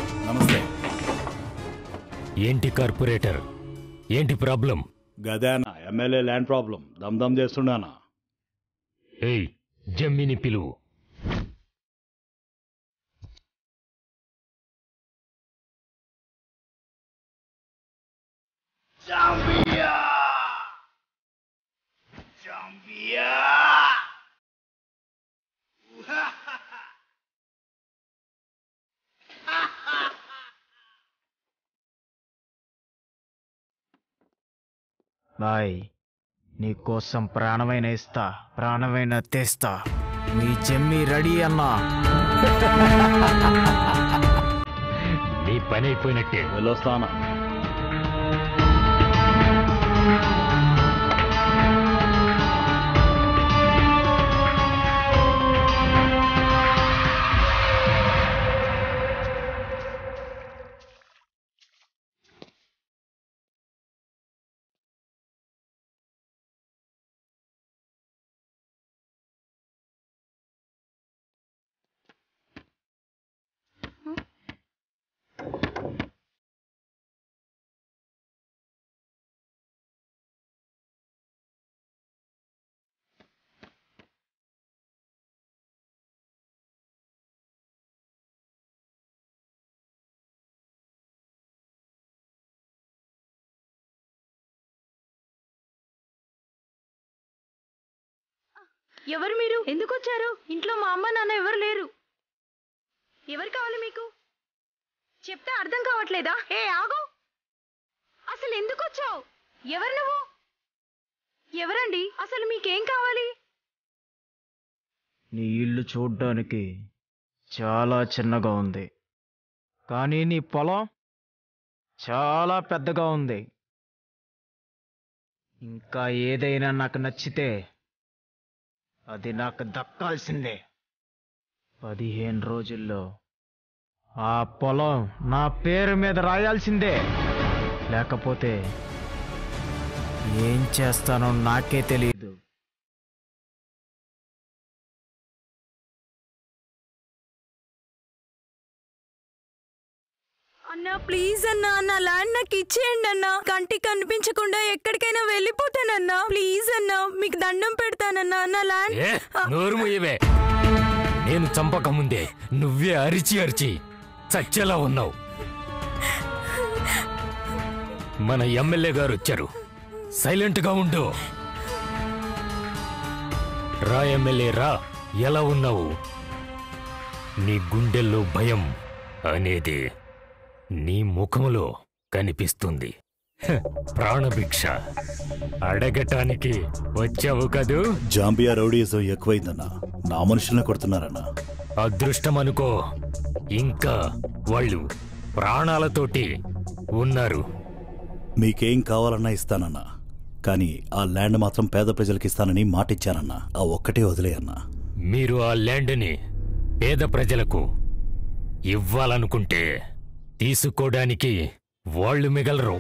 నమస్తే. ఏంటి కార్పొరేటర్, ఏంటి ప్రాబ్లం? గదేనా ఎమ్మెల్యే ల్యాండ్ ప్రాబ్లం దమ్ చేస్తున్నానా. ఏయ్, జమ్మిని పిలువు. Jambiya! Jambiya! బాయ్, నీకోసం ప్రాణమైన ఇస్తా, ప్రాణమైన తెస్తా. మీ జమ్మి రెడీ అన్నా. నీ పని అయిపోయినట్టే. వెళ్ళొస్తానా. ఎవరు మీరు? ఎందుకు వచ్చారు? ఇంట్లో మా అమ్మ నాన్న ఎవరు లేరు. ఎవరు కావాలి మీకు? చెప్తే అర్థం కావట్లేదా? ఏ ఆగు, అసలు ఎందుకు వచ్చావు? ఎవరు నువ్వు? ఎవరండి? అసలు మీకేం కావాలి? నీ ఇల్లు చూడ్డానికి చాలా చిన్నగా ఉంది, కానీ నీ పొలం చాలా పెద్దగా ఉంది. ఇంకా ఏదైనా నాకు నచ్చితే అది నాకు దక్కాల్సిందే. 15 రోజుల్లో ఆ పొలం నా పేరు మీద రాయాల్సిందే. లేకపోతే ఏం చేస్తానో నాకే తెలియదు. అన్నా ప్లీజ్ అన్నా, నా ల్యాండ్ నాకు ఇచ్చేయండి అన్నా. కంటికి కనిపించకుండా ఎక్కడికైనా వెళ్ళిపోతానన్నా. ప్లీజ్ అన్నా, మీకు దండం పెడతానన్నా. నా ల్యాండ్. నోరు మూయవే. నేను చంపక ముందే నువ్వే అరిచి అరిచి చచ్చేలా ఉన్నావు. మన ఎమ్మెల్యే గారు వచ్చారు, సైలెంట్ గా ఉండు. రా ఎమ్మెల్యే రా, ఎలా ఉన్నావు? నీ గుండెల్లో భయం అనేది నీ ముఖములో కనిపిస్తుంది. ప్రాణభిక్ష అడగటానికి వచ్చావు కదూ? జాంబియా రౌడీజం ఎక్కువైందన్నా. నా మనుషుల్ని కొడుతున్నారన్నా. అదృష్టం అనుకో, ఇంకా వాళ్ళు ప్రాణాలతోటి ఉన్నారు. మీకేం కావాలన్నా ఇస్తానన్నా, కానీ ఆ ల్యాండ్ మాత్రం పేద ప్రజలకి ఇస్తానని మాటిచ్చానన్నా. ఆ ఒక్కటే వదిలేయన్నా. మీరు ఆ ల్యాండ్ని పేద ప్రజలకు ఇవ్వాలనుకుంటే తీసుకోవడానికి వాళ్ళు మిగలరు.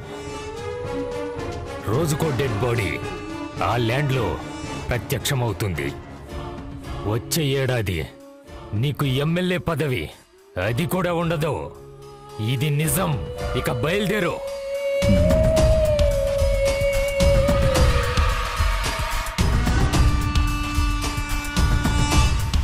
రోజుకో డెడ్ బాడీ ఆ ల్యాండ్లో ప్రత్యక్షమవుతుంది. వచ్చే ఏడాది నీకు ఎమ్మెల్యే పదవి అది కూడా ఉండదు. ఇది నిజం. ఇక బయలుదేరు.